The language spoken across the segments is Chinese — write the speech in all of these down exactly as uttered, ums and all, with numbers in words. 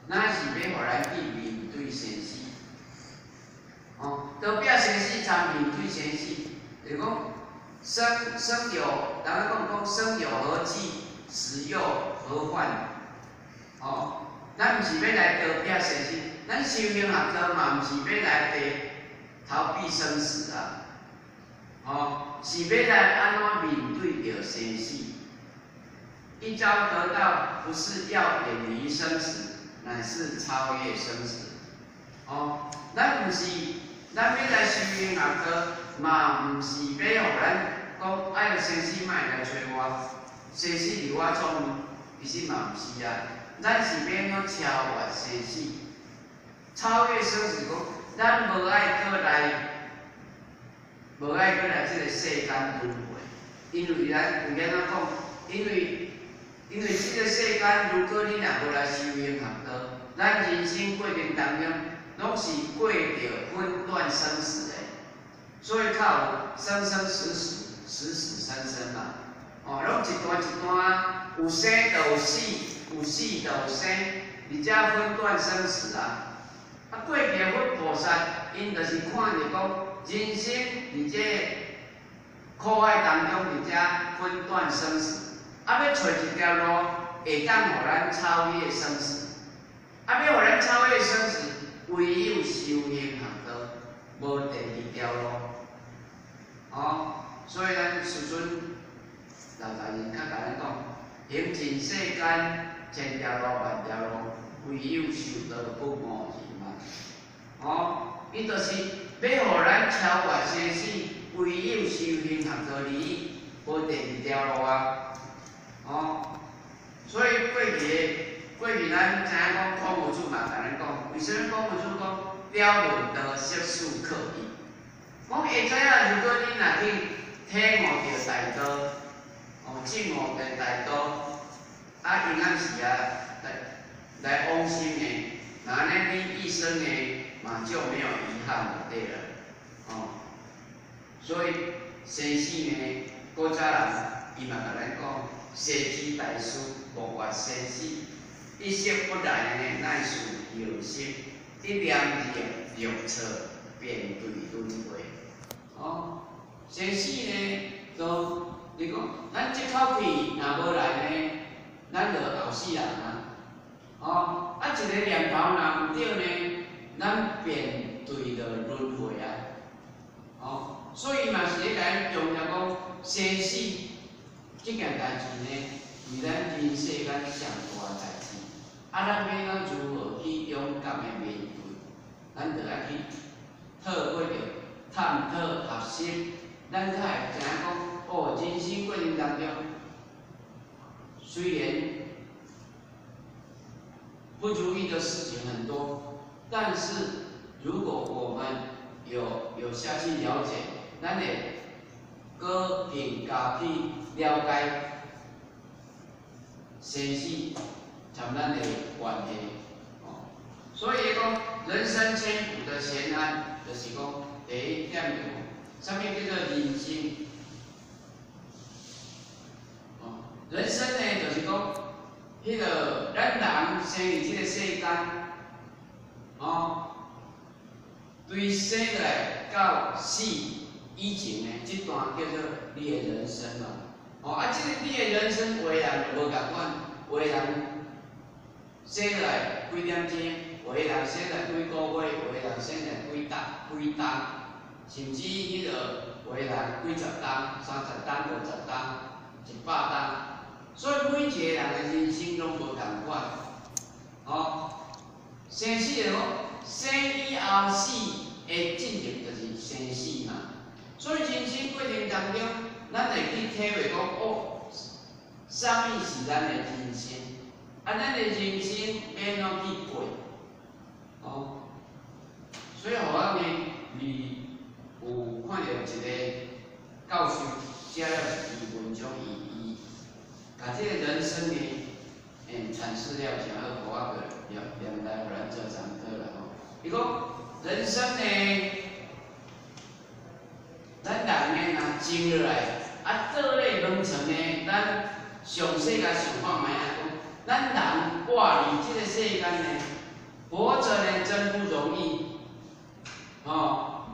咱是要互咱去面对生死。哦，得壁生死参面对生死，就是讲生生有，人家讲讲生有何忌，死有何患。哦，咱毋是要来得壁生死，咱修行学科嘛，毋是要来地逃避生死啊。哦，是要来安怎面对着生死。一朝得道，不是要远离生死，乃是超越生死。哦，咱毋是，咱要来修行学科，嘛毋是要互咱讲爱生死莫来找我，生死离我创远，其实嘛毋是啊。咱是要怎超越生死，超越生死讲，咱无爱搁来，无爱搁来即个世间轮回，因为咱有安怎讲？因为因为即个世间，如果你若无来修行学科，咱人生过程当中，拢是过着分段生死的，所以靠生生死死，死死生生嘛。哦，拢一段一段，有生就有死，有死就有生，而且分段生死啊。啊，过着佛菩萨，因就是看着讲人生伫这苦海当中，而且分段生死。啊，要找一条路，会当互咱超越生死。啊，要互咱超越生死，唯有修行学科，无第二条路。哦，所以咱时阵老大人较甲咱讲，行尽世间千条路万条路，唯有修道不误人嘛。哦，伊就是要互咱超越生死，唯有修行学科而已，无第二条路啊。哦，所以过去过去咱知影讲孔武祖嘛，甲咱讲，为什么孔武祖讲雕论得悉数刻意？讲会知影，如果你若去体悟着大道，哦，证悟着大道，啊，应该是啊，来来往生的，那安尼你一生呢嘛就没有遗憾了，对了，哦，所以生死呢，古早人伊嘛甲咱讲。世之大事，无越生死。一息不来呢，乃是有息；一念入入错，便对轮回。哦，生死呢，就你讲，咱这口气若无来呢，咱就后死人啊。哦，啊一个念头若毋对呢，咱便对着轮回啊。哦，所以嘛是咧甲咱强调讲生死。这件代志呢，是咱人世间上大代志。啊，咱要咱如何去勇敢的面对？咱就爱去透过着探讨学习，咱才会知影讲，哦，人生过程当中，虽然不如意的事情很多，但是如果我们有有下去了解，咱的各凭家己。了解生死参咱的关系，哦，所以讲人生千古的闲安，就是讲第一点就，啥物叫做人生？哦，人生呢，就是讲，迄个咱人生于这个世间，哦，对生来到死以前呢，这段叫做你的人生嘛。哦，啊，即个你的人生为人就无共款，为人生来几点钟，为人生来几个月，为人生来几搭几档，甚至迄个为人几十档、三十档、五十档、一百档，所以每一个人的人生拢无共款。哦，生死就讲生以后死的进程就是生死嘛，所以人生过程当中。咱会去体会讲，哦，啥物是咱的人生？啊，咱的人生要怎去过？哦，所以互我呢，你有看到一个教授写了一篇文章，伊伊把这个人生呢，诶阐释了诚好，互我个念念来，互咱做参考啦吼。伊讲人生呢，咱人呢，若静落来。啊，倒咧问层呢，咱上世界想看卖啊，讲咱人活伫即个世间呢，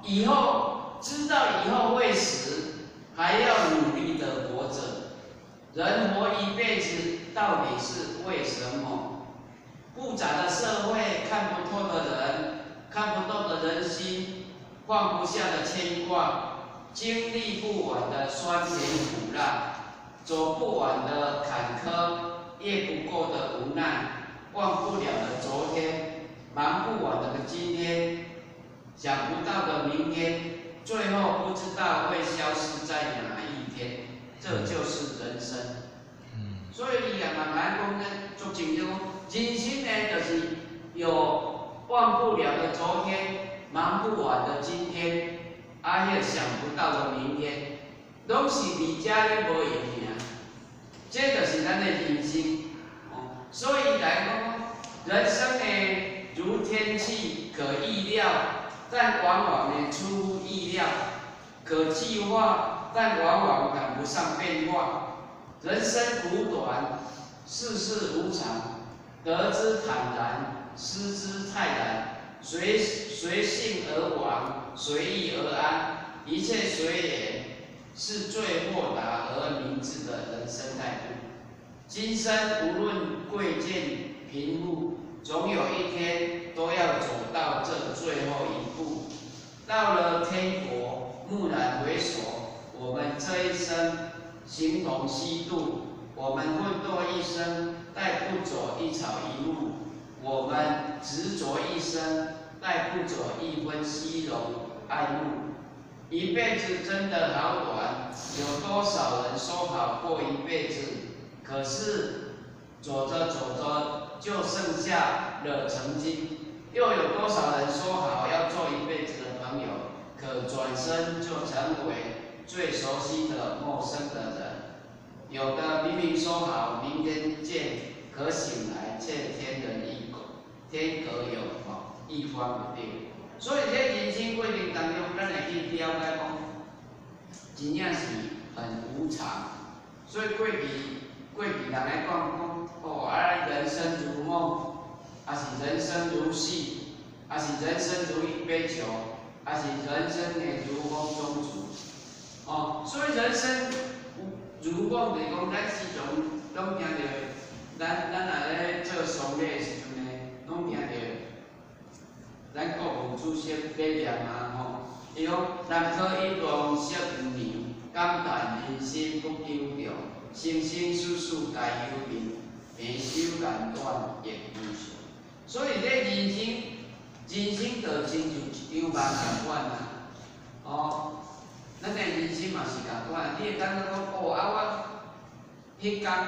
以后知道以后会死，还要努力的活着。人活一辈子，到底是为什么？复杂的社会，看不透的人，看不透的人心，放不下的牵挂，经历不完的酸甜苦辣，走不完的坎坷，越不够的无奈，忘不了的昨天，忙不完的今天，想不到的明天，最后不知道会消失在哪一天，这就是人生。所以伊也慢慢讲咧，足情就讲，人生呢，就是有忘不了的昨天，忙不完的今天，啊，迄想不到的明天，拢是离家咧无闲尔。这就是咱的人生。哦，所以来讲，人生呢，如天气可意料，但往往呢出乎意料；可计划，但往往赶不上变化。人生苦短，世事无常，得之坦然，失之泰然，随随性而往，随意而安，一切随缘，是最豁达而明智的人生态度。今生无论贵贱贫富，总有一天都要走到这最后一步。到了天国，蓦然回首，我们这一生形同虚度，我们奋斗一生，带不走一草一木；我们执着一生，带不走一分虚荣爱慕。一辈子真的好短，有多少人说好过一辈子，可是走着走着就剩下了曾经；又有多少人说好要做一辈子的朋友，可转身就成为最熟悉的陌生的人。有的明明说好明天见，可醒来却天人一隔，天隔有哦一方不定。所以在人生过程当中，咱会去了解讲，真正是很无常。所以过去过去人来讲讲，哦啊人生如梦，还是人生如戏，还是人生如一杯酒，还是人生呢如梦中烛。哦，所以人生如梦就是讲，咱时常拢听着，咱咱若咧做丧礼的时阵呢，拢听着咱国父主席理念啊吼，伊讲南柯一浪色不明，感叹人生不久长，生生世世该有命，平手简短亦无常。所以咧人生，人生就亲像一张梦共款啊，哦。咱的人生嘛是共款，你会感觉讲哦啊我迄天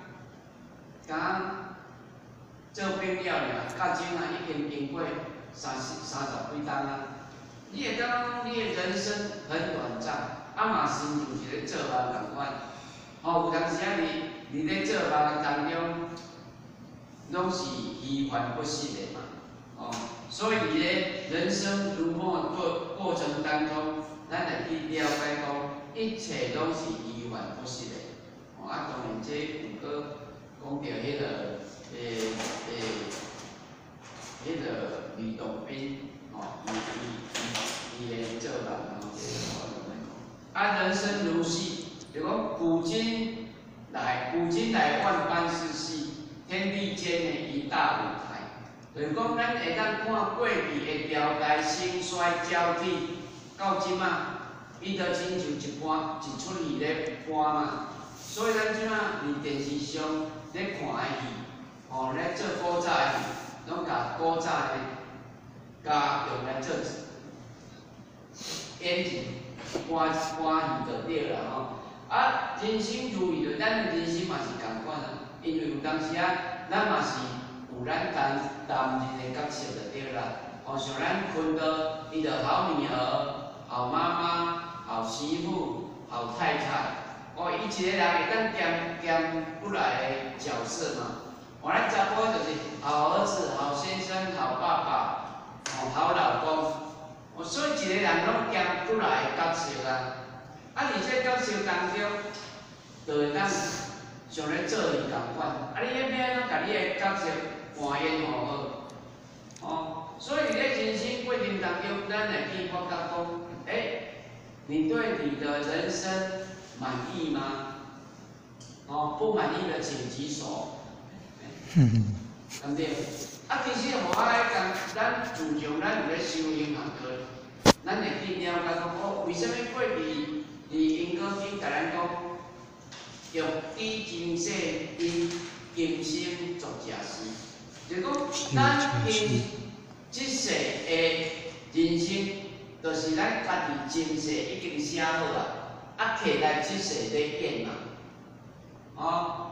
刚做兵了尔，到今啊已经经过三十三十几冬啊，你会感觉讲你的人生很短暂，啊嘛是像一个做梦共款。哦，有当时啊你你咧做梦当中，拢是虚幻不实的嘛，哦，所以咧人生如梦过过程当中。咱来去了解讲，一切拢是虚幻不实的。哦，啊，当然这有个讲到迄个诶诶，迄个吕洞宾，哦，伊伊伊伊诶做人哦，啊，人生如戏，就讲古今来古今来万般是戏，天地间的一大舞台。就是讲，咱会当看过去的朝代兴衰交替。到即仔，伊就亲像一盘一出戏咧播嘛，所以咱即仔伫电视上咧看的戏，吼咧做古早的戏，拢甲古早的加用来做演技，播播戏就对啦吼。啊，人生如意就咱的人生嘛是共款啊，因为有当时啊，咱嘛是有咱担担任的角色就对啦。哦，像咱看到伊的好女儿。好妈妈、好媳妇、好太太，哦，伊一个人会当兼兼不来的角色嘛。我咱查甫就是好儿子、好先生、好爸爸、哦好老公，哦，所以一个人拢兼不来的角色啊。啊，伫这角色当中，就会当像咧做戏共款。啊，你要要安怎甲你的角色扮演好好？哦，所以咧人生过程当中，咱会去发觉讲。 你对你的人生满意吗？哦，不满意的请举手。对不对？啊，其实互我来讲，咱自从咱有咧修行学课，咱会去了解讲，哦，为什么过去伫因果经甲咱讲，欲知今世因今生作假事，就是讲咱今即世的人生，就是咱家己前世已经写好啊，啊，摕来即世咧演嘛，哦，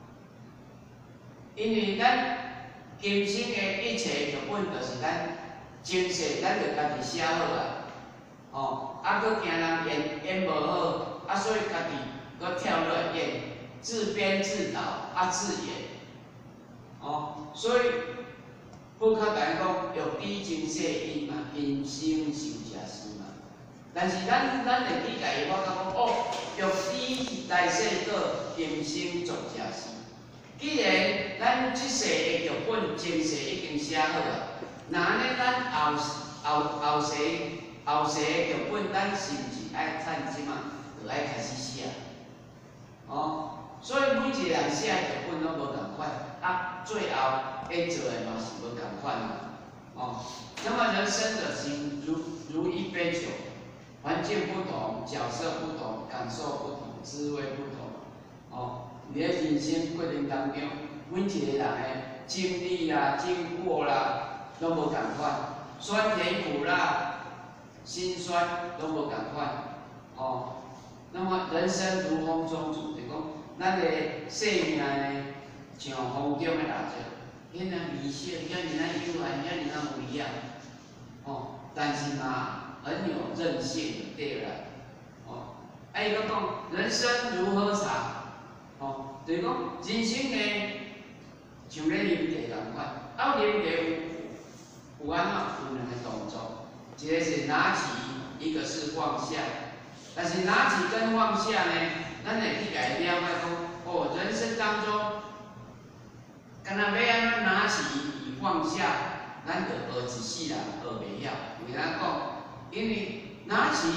因为咱。今生的一切剧本，就是咱前世咱就家己写好啊，哦，啊，搁惊人演演无好，啊，所以家己搁跳落来演，自编自导啊自演，哦，所以不较咱讲欲知前世因嘛，今生受假事嘛。但是咱咱会理解伊，我讲讲哦，欲知来世果，今生作假事。既然咱即世的剧本前世已经写好啊，那安尼咱后后后世后世的剧本，咱是毋是爱趁即马就爱开始写？哦，所以每一个人写的剧本拢无共款，啊，最后要做的嘛是无共款嘛。哦，那么人生的行如如一杯酒，环境不同，角色不同，感受不同，滋味不同。哦。伫咧人生过程当中，每一个人的经历啦、经过啦，拢无共款，酸甜苦辣、辛酸拢无共款。哦，那么人生如风中烛，就是讲咱的生命呢，像风中的蜡烛，遐尔微小，遐尔幼汉，遐尔微啊。哦，但是嘛，很有韧性，对啦。哦，啊，伊讲讲人生如喝茶。哦，就是讲人生呢，像咧啉茶共款，啊，啉茶有有安怎有两个动作，一个是拿起，一个是放下。但是拿起跟放下呢，咱会去家了解讲，哦，人生当中，敢若要安怎拿起与放下，咱着学一世人学袂晓。为咱讲，因为拿起，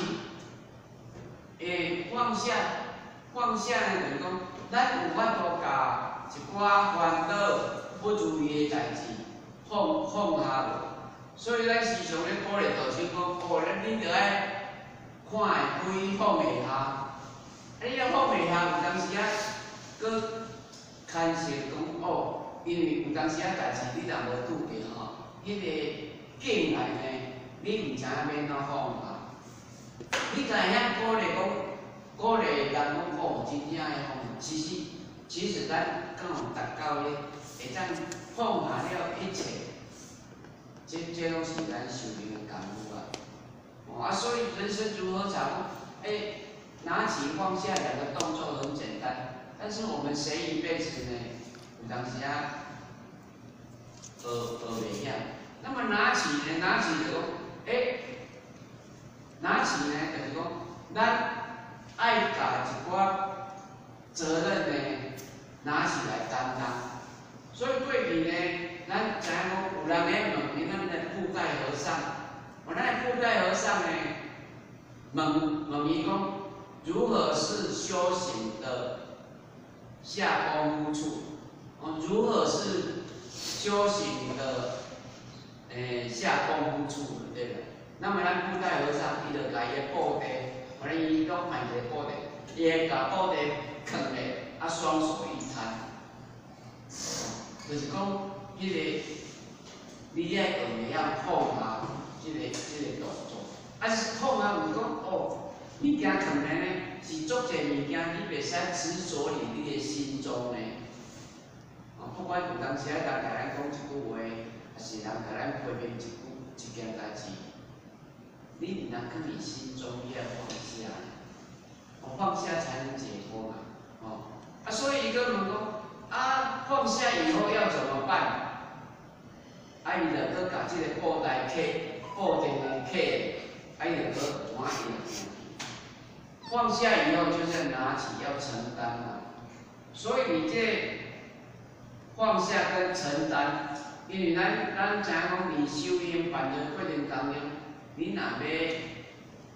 诶，放下，放下呢，就是讲。咱有法度甲一寡烦恼、不如意的代志放放下落，所以咱时常咧鼓励道生讲，哦，咱你着爱看会开放会下，啊，你若放袂下，有当时啊，搁牵涉讲哦，因为有当时啊代志你若无拄着吼，迄个境内呢，你毋知影要怎放下，你知影鼓励讲，鼓励人讲哦，真正的放。其实，其实咱敢有达到咧，会当放下了一切，这这拢是咱修行的功夫啊。哦啊，所以人生如何长？哎，拿起放下两个动作很简单，但是我们谁一辈子呢？有当时啊，学学袂晓。那么拿起呢？拿起就讲，哎，拿起呢就是讲，咱爱甲一寡。责任呢，拿起来担当。所以对比呢，咱知影讲有人咧问你咱的布袋和尚，我咱的布袋和尚呢，问问伊讲，如何是修行的下功夫处？哦，如何是修行的诶、欸、下功夫处？对了。那么咱布袋和尚伊就甲伊的布袋，反正伊讲买一个布袋，伊会甲布袋。放咧，啊，双手一摊，就是讲，迄、那个你爱学会晓放下，即、那个即、那个动作。啊，是放下毋是讲哦，物件放咧呢，是足侪物件，你袂使执着伫你的心中呢。啊，不管有当时啊，人甲咱讲一句话，还是人甲咱批评一句一件代志，你毋通放伫心中，你要放下。我放下才能解脱嘛。哦，啊，所以伊个问讲，啊，放下以后要怎么办？啊，伊就搁甲即个布袋客、布袋的客，啊，伊就搁换伊个。放下以后就是拿起，要承担嘛。所以你这放下跟承担，因为咱咱知影讲，你修行办的过程当中，你若要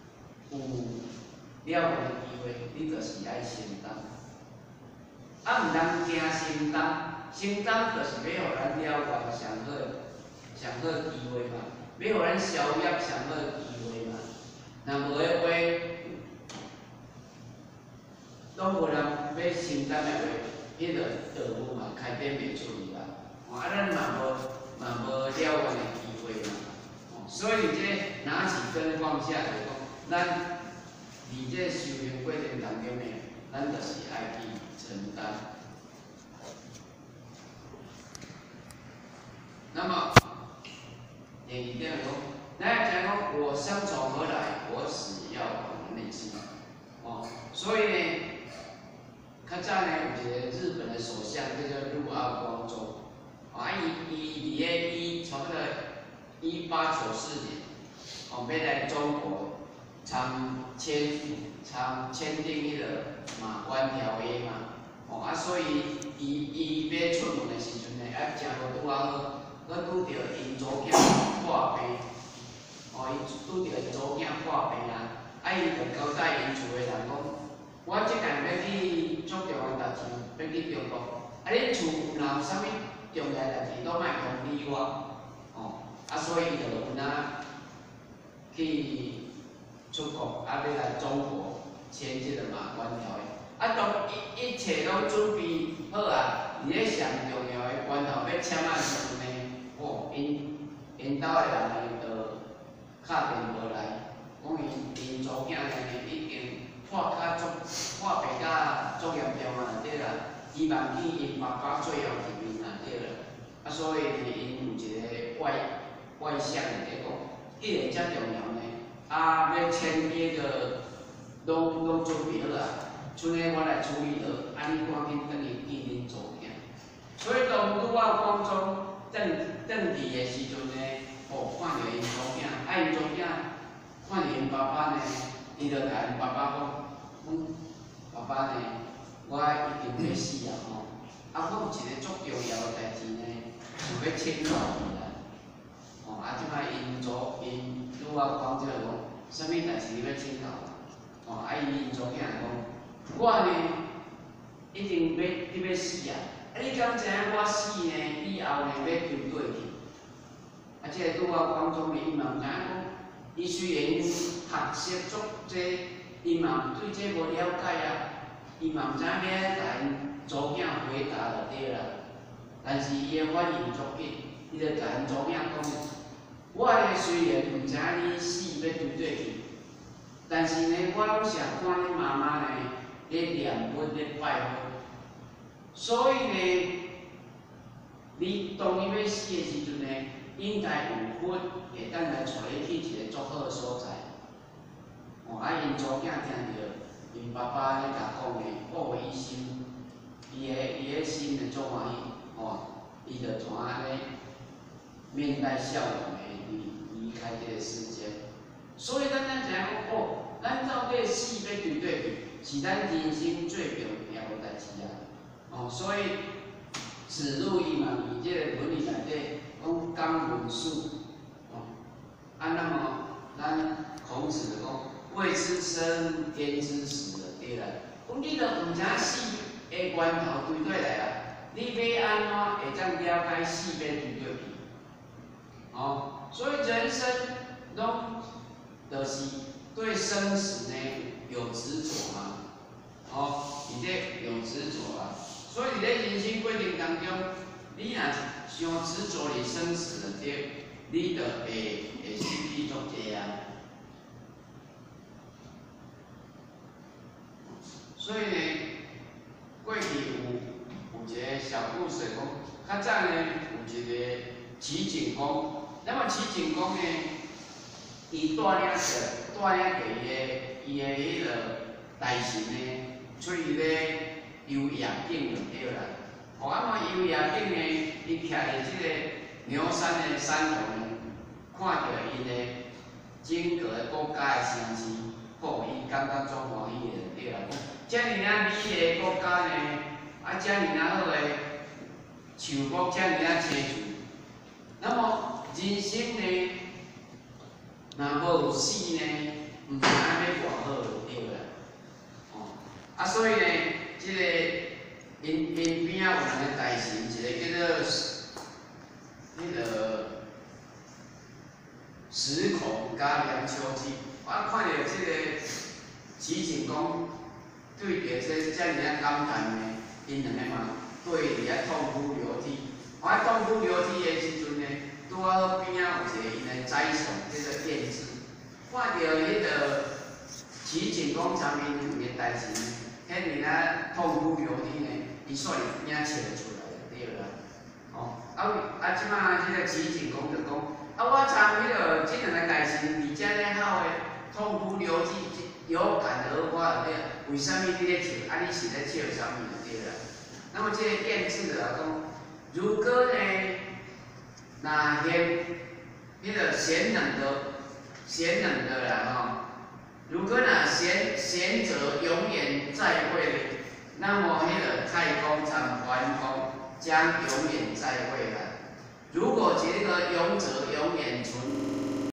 有了的机会，你就是爱承担。啊，毋通惊承担，承担就是要互咱了解上好、上好的机会嘛，要互咱消业上好的机会嘛。若无的话，拢无人要承担的话，迄个道路嘛开展袂出去啦。哦，啊，咱嘛无嘛无了解的机会嘛。哦，所以这拿起跟放下来讲，咱伫这修行过程当中呢，咱就是爱去承担。那么第二点讲，咱要讲讲我生从何来，我死要往哪里去？哦，所以呢，较早呢有一个日本的首相叫做陆奥光宗，啊，伊伊伫个伊从那个一八九四年，哦，要来中国参签参签订迄个马关条约嘛，哦啊，所以伊伊要出门的时阵呢，啊，正好拄啊好。佮拄着因祖囝破病，哦，伊拄着因祖囝破病啊，啊，伊就交代因厝的人讲，我即间要去足重要代志，要去中国，啊，恁厝若有啥物重要代志，都莫通知我，哦，啊，所以伊就有哪去出国，啊，要来中国签即个马关条约，啊，当一一切拢准备好啊，伫咧上重要的关头要签啊时阵呢。哦，因因兜的人呢，就敲电话来，讲因因祖囝呢已经破较足破病甲足严重啊，对啦，希望见因爸爸最后一面啊，对啦。啊，所以呢，因有一个外外相咧讲，既然遮重要呢，啊要签约个拢拢准备好啊，剩个我来处理了，啊你赶紧转去见恁祖囝。所以当拄啊光宗。转转去的时阵呢，哦，看到因祖囝，啊，因祖囝看到因爸爸呢，伊就甲因爸爸讲，讲爸爸呢，我一定要死啊吼，啊，我有一个足重要的代志呢，想要请教你啦，哦，啊，即摆因祖因拄啊讲即个讲，啥物代志你要请教我？哦，啊，因祖囝讲，我呢一定要你要死啊！啊！你敢知影我死呢？以后呢要丢倒去？啊，即个拄啊光宗呢，伊嘛毋知影讲，伊虽然学识足济，伊嘛对这无了解啊，伊嘛毋知影要甲因祖囝回答就对啦。但是伊的反应足紧，伊就甲因祖囝讲：我呢虽然毋知影你死要丢倒去，但是呢，我拢是看恁妈妈呢咧念佛咧拜佛。所以呢，你当你要死的时阵呢，应该有佛会当来带你去一个足好的所在。哦，啊，因祖囝听着因爸爸咧甲讲的，报伊心，伊个伊个心就足欢喜，哦，伊就怎啊咧面带笑容的离离开这个世界。所以咱咱知影讲，哦，咱到底死要对对去，是咱人生最重要的代志啊。哦，所以子路伊嘛，伫即个伦理内底讲刚文术，哦，啊，那么咱孔子讲未知生，天之死的，对啦。讲你著毋知死的源头对对来啊，你要安怎会当了解死要对对去？哦，所以人生拢就是对生死呢有执着嘛，哦，伫这有执着啊。所以在人生过程当中，你若想执着于生死的对，你就会会失去足济啊。所以呢，过去有有一个小故事讲，较早呢有一个齐景公，那么齐景公呢，伊带领着带领着伊个伊个迄个大臣呢，出去咧。游夜景就对啦，哦，啊嘛游夜景呢，伊徛伫即个牛山的山头呢，看到因的整个的国家的城市，哦，伊感觉足欢喜的就对啦。遮尔啊美的国家呢，啊遮尔啊好的树木，遮尔啊青树，那么人生呢，若无有死呢， 毋是安尼要偌好就对啦。哦，啊，所以呢，即、這个因因边仔有两个大神，一个叫做迄个石孔加梁丘记。我看到即个齐景公对着这遮尔啊感叹呢，因两个嘛对伫遐痛哭流涕。我喺痛哭流涕的时阵呢，拄好边仔有一个因的宰相叫做晏子，看到迄个齐景公上面两个大神，遐尔啊痛哭流涕呢，伊煞是边仔笑出来就对啦。哦，啊啊，即摆即个齐景公就讲，啊我参迄个即两个大神伫遮咧好诶，痛哭流涕，有感而发就对啦。为什么你咧笑？啊你是咧笑啥物就对啦。那么这个晏子就讲，如果呢，那贤迄个贤能的贤能的啦吼，如果那贤贤者永远在位，那么迄个太公参桓公将永远在位了。如果这个勇者永远存